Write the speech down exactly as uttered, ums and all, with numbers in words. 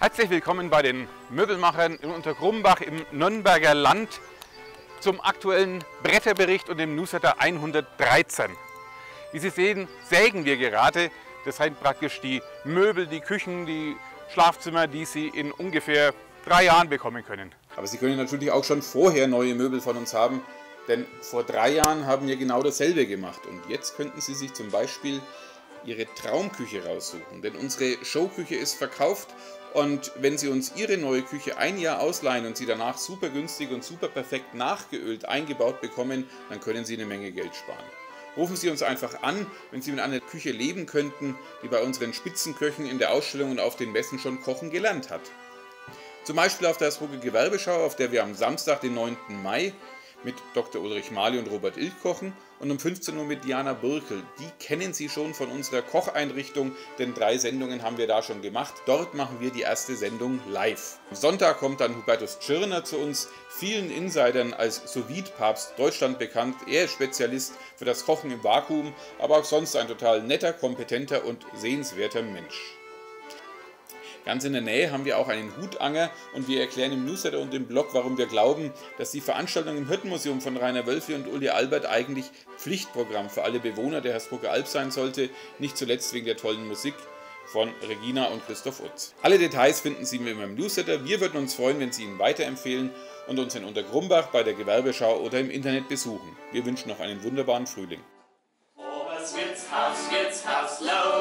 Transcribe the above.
Herzlich willkommen bei den Möbelmachern in Untergrumbach im Nürnberger Land zum aktuellen Bretterbericht und dem Newsletter hundertdreizehn. Wie Sie sehen, sägen wir gerade. Das sind praktisch die Möbel, die Küchen, die Schlafzimmer, die Sie in ungefähr drei Jahren bekommen können. Aber Sie können natürlich auch schon vorher neue Möbel von uns haben, denn vor drei Jahren haben wir genau dasselbe gemacht. Und jetzt könnten Sie sich zum Beispiel Ihre Traumküche raussuchen, denn unsere Showküche ist verkauft. Und wenn Sie uns Ihre neue Küche ein Jahr ausleihen und sie danach super günstig und super perfekt nachgeölt eingebaut bekommen, dann können Sie eine Menge Geld sparen. Rufen Sie uns einfach an, wenn Sie mit einer Küche leben könnten, die bei unseren Spitzenköchen in der Ausstellung und auf den Messen schon kochen gelernt hat. Zum Beispiel auf der Hersbrucker Gewerbeschau, auf der wir am Samstag, den neunten Mai, mit Doktor Ulrich Mali und Robert Ilk kochen und um fünfzehn Uhr mit Diana Birkel. Die kennen Sie schon von unserer Kocheinrichtung, denn drei Sendungen haben wir da schon gemacht. Dort machen wir die erste Sendung live. Am Sonntag kommt dann Hubertus Tschirner zu uns, vielen Insidern als Sous-Vide-Papst Deutschland bekannt. Er ist Spezialist für das Kochen im Vakuum, aber auch sonst ein total netter, kompetenter und sehenswerter Mensch. Ganz in der Nähe haben wir auch einen Hutanger und wir erklären im Newsletter und im Blog, warum wir glauben, dass die Veranstaltung im Hirtenmuseum von Rainer Wölfli und Uli Albert eigentlich Pflichtprogramm für alle Bewohner der Hersbrucker Alb sein sollte, nicht zuletzt wegen der tollen Musik von Regina und Christoph Utz. Alle Details finden Sie in meinem Newsletter. Wir würden uns freuen, wenn Sie ihn weiterempfehlen und uns in Untergrumbach bei der Gewerbeschau oder im Internet besuchen. Wir wünschen noch einen wunderbaren Frühling. Oberswitz, Haus, Wirtshaus, Low.